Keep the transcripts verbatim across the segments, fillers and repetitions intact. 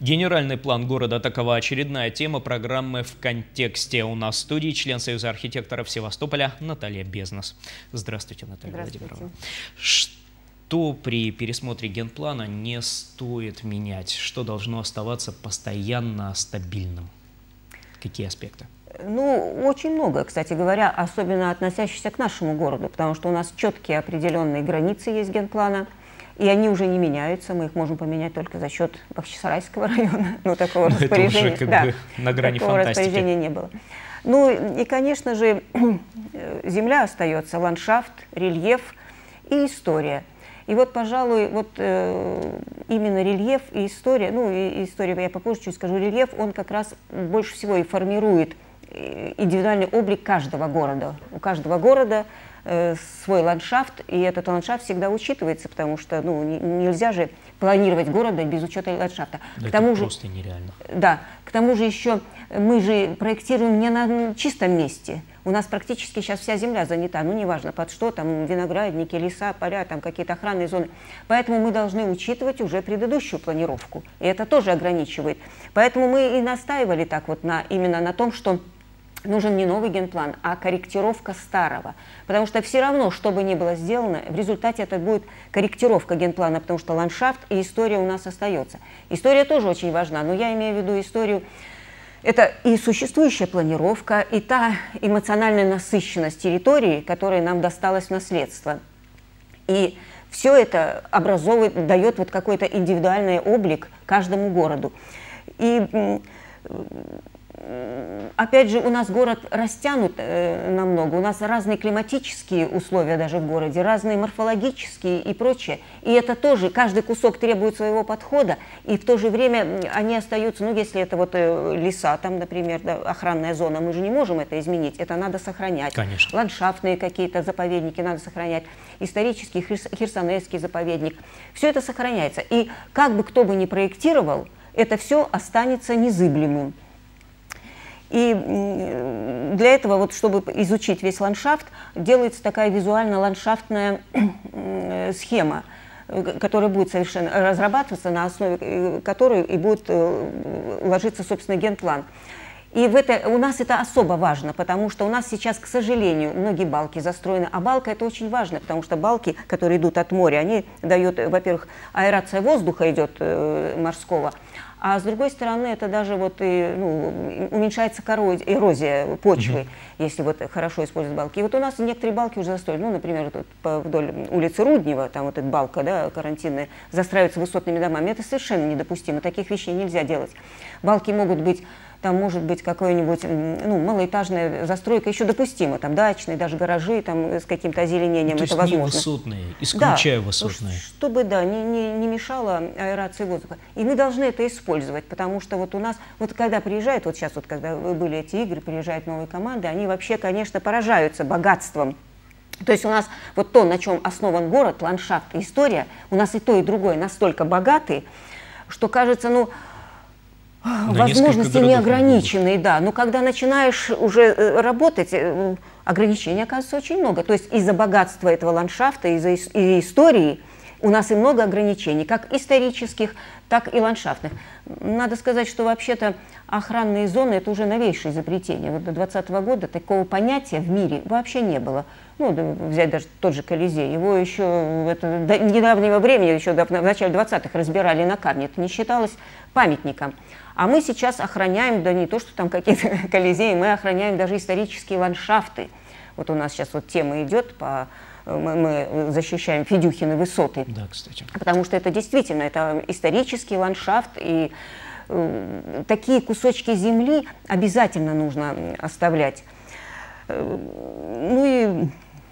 Генеральный план города – такова очередная тема программы «В контексте». У нас в студии член Союза архитекторов Севастополя Наталья Безнос. Здравствуйте, Наталья Здравствуйте. Владимировна. Что при пересмотре генплана не стоит менять? Что должно оставаться постоянно стабильным? Какие аспекты? Ну, очень много, кстати говоря, особенно относящихся к нашему городу, потому что у нас четкие определенные границы есть генплана, и они уже не меняются, мы их можем поменять только за счет Бахчисарайского района, но такого Но распоряжения, это уже как да, бы на грани такого фантастики. распоряжения не было. Ну и, конечно же, земля остается, ландшафт, рельеф и история. И вот, пожалуй, вот э, именно рельеф и история, ну и история, я попозже чуть скажу, рельеф, он как раз больше всего и формирует индивидуальный облик каждого города. У каждого города э, свой ландшафт, и этот ландшафт всегда учитывается, потому что ну, не, нельзя же планировать города без учета ландшафта. Да, к тому это же, просто нереально. Да, к тому же еще мы же проектируем не на чистом месте. У нас практически сейчас вся земля занята, ну неважно под что, там виноградники, леса, поля, там какие-то охранные зоны. Поэтому мы должны учитывать уже предыдущую планировку, и это тоже ограничивает. Поэтому мы и настаивали так вот на, именно на том, что нужен не новый генплан, а корректировка старого. Потому что все равно, что бы ни было сделано, в результате это будет корректировка генплана, потому что ландшафт и история у нас остается. История тоже очень важна, но я имею в виду историю. Это и существующая планировка, и та эмоциональная насыщенность территории, которая нам досталась в наследство. И все это образовывает, дает вот какой-то индивидуальный облик каждому городу. И опять же, у нас город растянут э, намного, у нас разные климатические условия даже в городе, разные морфологические и прочее. И это тоже, каждый кусок требует своего подхода, и в то же время они остаются, ну, если это вот э, леса, там, например, да, охранная зона, мы же не можем это изменить, это надо сохранять. Конечно. Ландшафтные какие-то заповедники надо сохранять, исторический Херсонесский заповедник, все это сохраняется. И как бы кто бы ни проектировал, это все останется незыблемым. И для этого, вот, чтобы изучить весь ландшафт, делается такая визуально-ландшафтная схема, которая будет совершенно разрабатываться, на основе которой и будет ложиться, собственно, генплан. И в это, у нас это особо важно, потому что у нас сейчас, к сожалению, многие балки застроены, а балка это очень важно, потому что балки, которые идут от моря, они дают, во-первых, аэрация воздуха идет э, морского, а с другой стороны, это даже вот и, ну, уменьшается коррозия, эрозия почвы, mm-hmm. если вот хорошо использовать балки. И вот у нас некоторые балки уже застроены, ну, например, тут вдоль улицы Руднева, там вот эта балка, да, карантинная, застраивается высотными домами. Это совершенно недопустимо, таких вещей нельзя делать. Балки могут быть, там может быть какой-нибудь, ну, малоэтажная застройка, еще допустимо, там дачные, даже гаражи, там с каким-то озеленением, то это есть возможно. Не высотные, исключая да, высотные. Чтобы, да, не, не, не мешало аэрации воздуха. И мы должны это использовать, потому что вот у нас, вот когда приезжают, вот сейчас вот когда были эти игры, приезжают новые команды, они вообще, конечно, поражаются богатством. То есть у нас вот то, на чем основан город, ландшафт и история, у нас и то, и другое настолько богаты, что кажется, ну, на возможности неограниченные, да. Но когда начинаешь уже работать, ограничений оказывается очень много. То есть из-за богатства этого ландшафта, из-за и истории у нас и много ограничений, как исторических, так и ландшафтных. Надо сказать, что вообще-то охранные зоны – это уже новейшее изобретение. Вот до двадцатого года такого понятия в мире вообще не было. Ну, взять даже тот же Колизей. Его еще это, до недавнего времени, еще до, в начале двадцатых, разбирали на камне. Это не считалось памятником. А мы сейчас охраняем, да не то, что там какие-то Колизеи, мы охраняем даже исторические ландшафты. Вот у нас сейчас вот тема идет, по, мы, мы защищаем Федюхины высоты. Да, кстати. Потому что это действительно, это исторический ландшафт, и э, такие кусочки земли обязательно нужно оставлять. Э, ну и...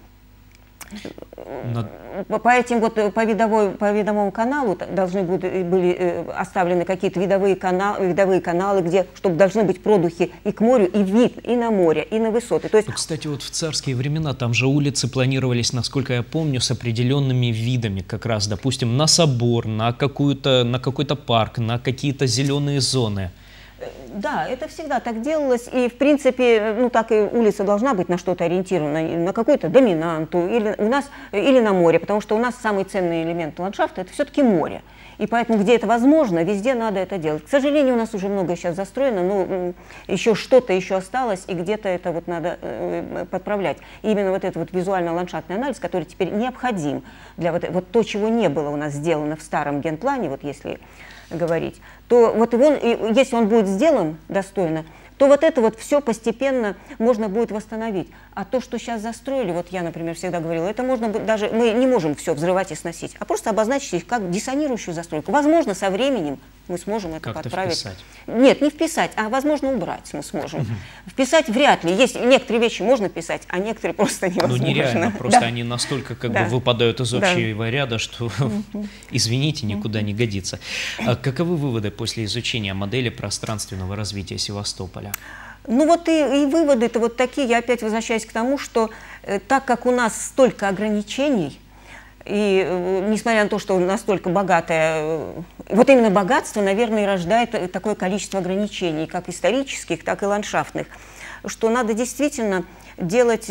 Но... По этим вот по, видовой, по видовому каналу должны были, были оставлены какие-то видовые каналы, видовые каналы, где чтобы должны быть продухи и к морю, и вид и на море, и на высоты. То есть... Ну, кстати, вот в царские времена там же улицы планировались, насколько я помню, с определенными видами, как раз, допустим, на собор, на какую-то, на какой-то парк, на какие-то зеленые зоны. Да, это всегда так делалось, и в принципе, ну так и улица должна быть на что-то ориентирована, на какую-то доминанту, или у нас, или на море, потому что у нас самый ценный элемент ландшафта – это все-таки море. И поэтому, где это возможно, везде надо это делать. К сожалению, у нас уже многое сейчас застроено, но еще что-то еще осталось, и где-то это вот надо э, подправлять. И именно вот этот вот визуально-ландшафтный анализ, который теперь необходим для вот, вот то, чего не было у нас сделано в старом генплане, вот если говорить, то вот его, если он будет сделан достойно, то вот это вот все постепенно можно будет восстановить. А то, что сейчас застроили, вот я, например, всегда говорила, это можно даже, мы не можем все взрывать и сносить, а просто обозначить их как диссонирующую застройку. Возможно, со временем мы сможем это как-то подправить. Вписать. Нет, не вписать, а возможно убрать мы сможем. Угу. Вписать вряд ли. Есть некоторые вещи можно писать, а некоторые просто невозможно. Ну нереально, просто да. они настолько как да. бы выпадают из общего да. ряда, что, угу. извините, никуда не годится. А каковы выводы после изучения модели пространственного развития Севастополя? Ну вот и, и выводы-то вот такие, я опять возвращаюсь к тому, что э, так как у нас столько ограничений, и э, несмотря на то, что настолько богатое, э, вот именно богатство, наверное, и рождает такое количество ограничений, как исторических, так и ландшафтных, что надо действительно делать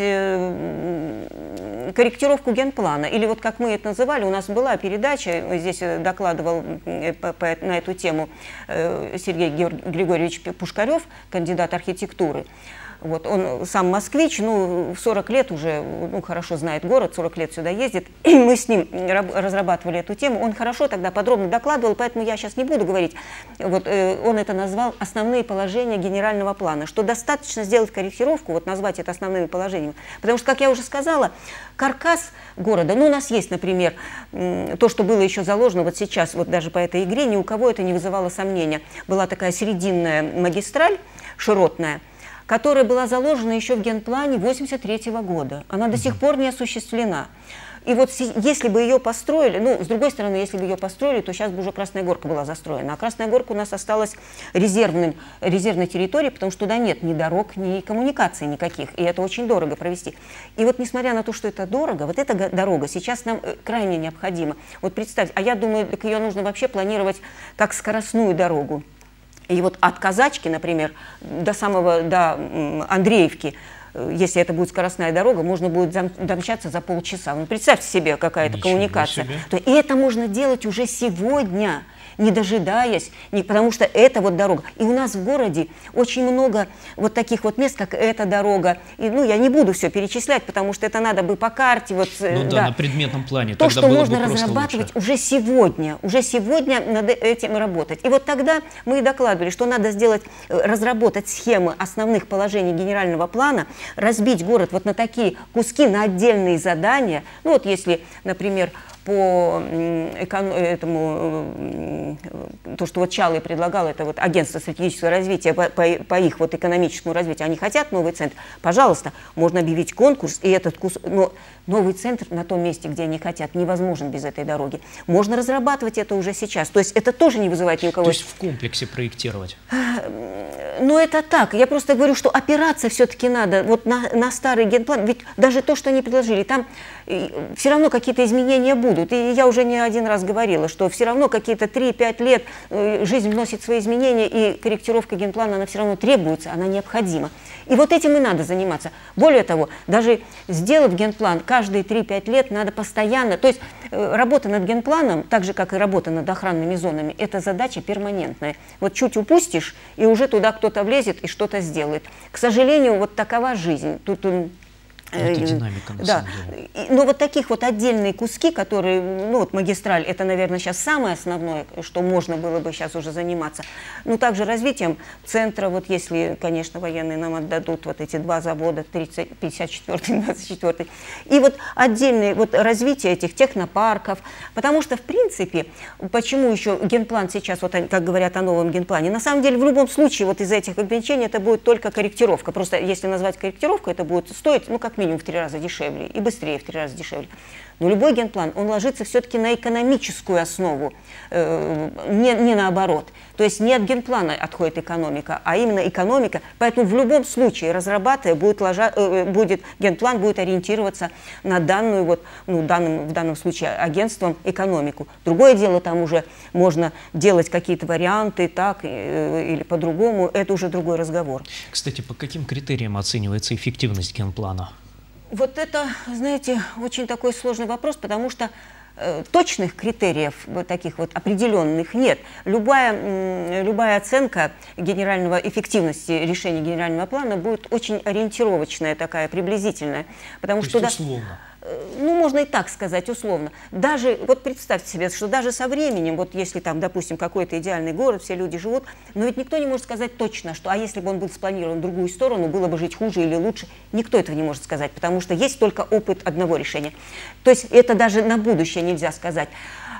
э, корректировку генплана. Или вот как мы это называли, у нас была передача, здесь докладывал э, по, по, на эту тему э, Сергей Григорьевич Пушкарев, кандидат архитектуры. Вот, он сам москвич, ну, в сорок лет уже, ну, хорошо знает город, сорок лет сюда ездит. И мы с ним разрабатывали эту тему. Он хорошо тогда подробно докладывал, поэтому я сейчас не буду говорить. Вот, э, он это назвал «Основные положения генерального плана», что достаточно сделать корректировку, вот назвать это основными положениями. Потому что, как я уже сказала, каркас города, ну, у нас есть, например, то, что было еще заложено вот сейчас, вот даже по этой игре, ни у кого это не вызывало сомнения. Была такая срединная магистраль широтная, которая была заложена еще в генплане восемьдесят третьего года. Она до сих пор не осуществлена. И вот если бы ее построили, ну, с другой стороны, если бы ее построили, то сейчас бы уже Красная Горка была застроена. А Красная Горка у нас осталась резервным, резервной территорией, потому что туда нет ни дорог, ни коммуникаций никаких. И это очень дорого провести. И вот несмотря на то, что это дорого, вот эта дорога сейчас нам крайне необходима. Вот представьте, а я думаю, так ее нужно вообще планировать как скоростную дорогу. И вот от Казачки, например, до самого, до Андреевки, если это будет скоростная дорога, можно будет домчаться за полчаса. Ну, представьте себе, какая-то коммуникация. То, и это можно делать уже сегодня, не дожидаясь, не, потому что это вот дорога. И у нас в городе очень много вот таких вот мест, как эта дорога. И, ну, я не буду все перечислять, потому что это надо бы по карте. Вот, ну да, да, на предметном плане. То, тогда что было можно бы разрабатывать уже сегодня. Уже сегодня над этим работать. И вот тогда мы и докладывали, что надо сделать, разработать схемы основных положений генерального плана, разбить город вот на такие куски, на отдельные задания. Ну вот если, например, по этому, то, что вот Чалый предлагал, это вот агентство стратегического развития, по, по, по их вот экономическому развитию, они хотят новый центр, пожалуйста, можно объявить конкурс, и этот кус... но новый центр на том месте, где они хотят, невозможен без этой дороги. Можно разрабатывать это уже сейчас, то есть это тоже не вызывает ни у кого... То есть в комплексе проектировать? Ну это так, я просто говорю, что опираться все-таки надо вот на, на старый генплан, ведь даже то, что они предложили, там все равно какие-то изменения будут. И я уже не один раз говорила, что все равно какие-то три-пять лет жизнь вносит свои изменения, и корректировка генплана, она все равно требуется, она необходима. И вот этим и надо заниматься. Более того, даже сделав генплан, каждые три-пять лет надо постоянно, то есть работа над генпланом, так же, как и работа над охранными зонами, это задача перманентная. Вот чуть упустишь, и уже туда кто-то влезет и что-то сделает. К сожалению, вот такова жизнь. Тут это динамика, на да. самом деле. Но вот таких вот отдельные куски, которые, ну вот магистраль, это, наверное, сейчас самое основное, что можно было бы сейчас уже заниматься. Ну, также развитием центра, вот если, конечно, военные нам отдадут вот эти два завода, тридцать, пятьдесят четвёртый, двадцать четвёртый. И вот отдельное вот развитие этих технопарков, потому что, в принципе, почему еще генплан сейчас, вот как говорят о новом генплане, на самом деле, в любом случае, вот из-за этих ограничений это будет только корректировка. Просто если назвать корректировку, это будет стоить, ну, как минимум в три раза дешевле и быстрее в три раза дешевле. Но любой генплан, он ложится все-таки на экономическую основу, э, не, не наоборот. То есть не от генплана отходит экономика, а именно экономика. Поэтому в любом случае, разрабатывая, будет, ложа, э, будет, генплан будет ориентироваться на данную, вот, ну, данным, в данном случае агентством, экономику. Другое дело, там уже можно делать какие-то варианты так э, или по-другому, это уже другой разговор. Кстати, по каким критериям оценивается эффективность генплана? Вот это, знаете, очень такой сложный вопрос, потому что э, точных критериев, вот таких вот определенных, нет. Любая, любая оценка генерального, эффективности решения генерального плана будет очень ориентировочная, такая, приблизительная. Потому То что есть условно? Ну, можно и так сказать, условно. Даже, вот представьте себе, что даже со временем, вот если там, допустим, какой-то идеальный город, все люди живут, но ведь никто не может сказать точно, что, а если бы он был спланирован в другую сторону, было бы жить хуже или лучше, никто этого не может сказать, потому что есть только опыт одного решения. То есть это даже на будущее нельзя сказать.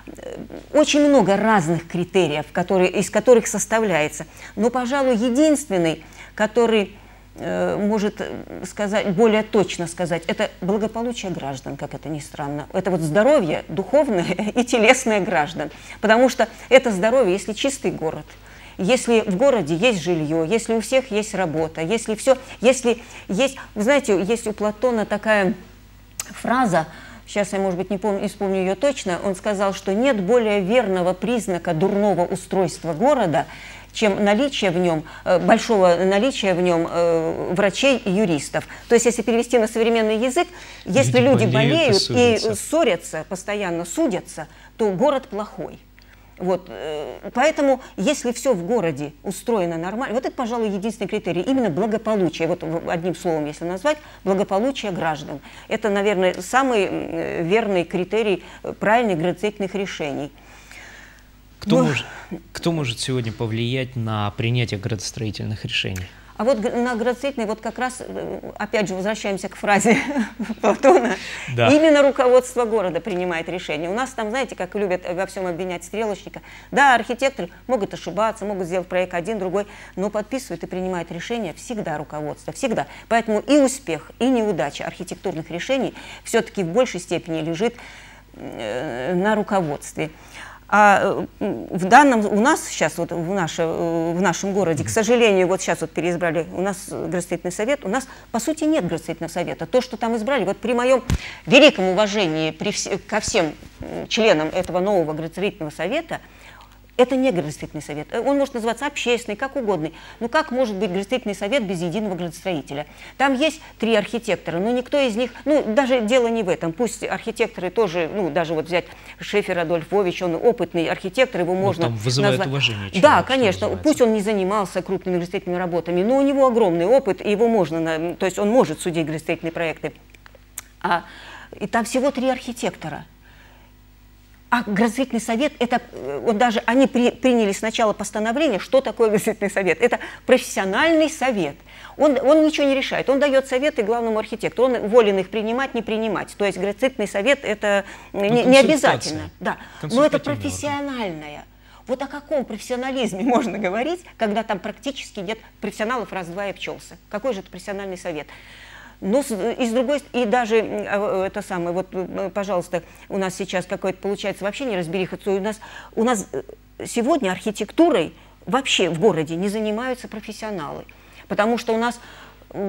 Очень много разных критериев, которые, из которых составляется, но, пожалуй, единственный, который может сказать, более точно сказать, это благополучие граждан, как это ни странно. Это вот здоровье духовное и телесное граждан. Потому что это здоровье, если чистый город, если в городе есть жилье, если у всех есть работа, если все, если есть, вы знаете, есть у Платона такая фраза, сейчас я, может быть, не, помню, не вспомню ее точно, он сказал, что нет более верного признака дурного устройства города, чем наличие в нем, большого наличия в нем э, врачей и юристов. То есть, если перевести на современный язык, если люди, люди болеют и, ссорятся. и ссорятся, постоянно судятся, то город плохой. Вот, э, поэтому, если все в городе устроено нормально, вот это, пожалуй, единственный критерий, именно благополучие, вот одним словом, если назвать, благополучие граждан. Это, наверное, самый верный критерий правильных градостроительных решений. Кто, ну, может, кто может сегодня повлиять на принятие градостроительных решений? А вот на градостроительные, вот как раз, опять же, возвращаемся к фразе Платона, да. Именно руководство города принимает решения. У нас там, знаете, как любят во всем обвинять стрелочника, да, архитекторы могут ошибаться, могут сделать проект один, другой, но подписывает и принимает решения всегда руководство, всегда. Поэтому и успех, и неудача архитектурных решений все-таки в большей степени лежит на руководстве. А в данном, у нас сейчас, вот в, наше, в нашем городе, к сожалению, вот сейчас вот переизбрали, у нас градостроительный совет, у нас, по сути, нет градостроительного совета. То, что там избрали, вот при моем великом уважении при вс ко всем членам этого нового градостроительного совета, это не градостроительный совет. Он может называться общественный, как угодно. Но как может быть градостроительный совет без единого градостроителя? Там есть три архитектора, но никто из них, ну, даже дело не в этом. Пусть архитекторы тоже, ну, даже вот взять Шефер Адольф Вович, он опытный архитектор, его можно там вызывает назвать... уважение. Человек, да, конечно, пусть он не занимался крупными градостроительными работами, но у него огромный опыт, и его можно, то есть он может судить градостроительные проекты. А, и там всего три архитектора. А градостроительный совет, это, вот даже они при, приняли сначала постановление, что такое градостроительный совет. Это профессиональный совет. Он, он ничего не решает, он дает советы главному архитектору, он волен их принимать, не принимать. То есть градостроительный совет это не, не обязательно. Да. Но это профессиональное. Вот о каком профессионализме можно говорить, когда там практически нет профессионалов, раз-два и обчелся? Какой же это профессиональный совет? Но и с другой, и даже это самое, вот, пожалуйста, у нас сейчас какой-то получается вообще неразбериха. У нас, у нас сегодня архитектурой вообще в городе не занимаются профессионалы, потому что у нас... Как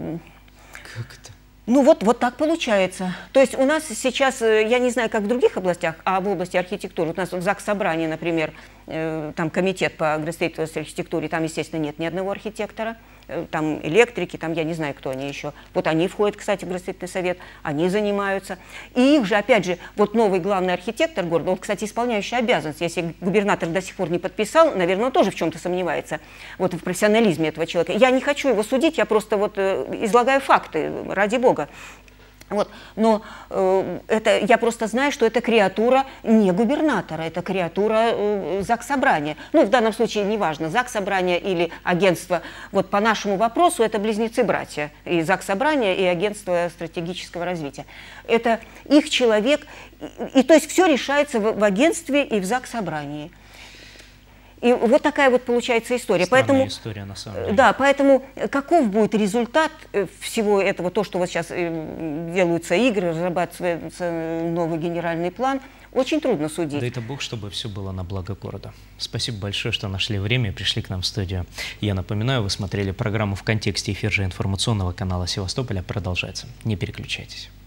это? Ну вот, вот так получается. То есть у нас сейчас, я не знаю, как в других областях, а в области архитектуры, у нас в Заксобрании, например, там комитет по градостроительной архитектуре, там, естественно, нет ни одного архитектора, там электрики, там я не знаю, кто они еще. Вот они входят, кстати, в градостроительный совет, они занимаются. И их же, опять же, вот новый главный архитектор города, он, кстати, исполняющий обязанности. Если губернатор до сих пор не подписал, наверное, он тоже в чем-то сомневается, вот в профессионализме этого человека. Я не хочу его судить, я просто вот излагаю факты, ради бога. Вот. Но э, это, я просто знаю, что это креатура не губернатора, это креатура э, Заксобрания. Ну, в данном случае неважно, Заксобрание или агентство. Вот по нашему вопросу это близнецы-братья, и Заксобрание, и агентство стратегического развития. Это их человек, и, и то есть все решается в, в агентстве и в Заксобрании. И вот такая вот получается история. Странная поэтому, история, на самом деле. Да, поэтому каков будет результат всего этого, то, что вот сейчас делаются игры, разрабатывается новый генеральный план, очень трудно судить. Да это Бог, чтобы все было на благо города. Спасибо большое, что нашли время и пришли к нам в студию. Я напоминаю, вы смотрели программу «В контексте». Эфир же информационного канала Севастополя продолжается. Не переключайтесь.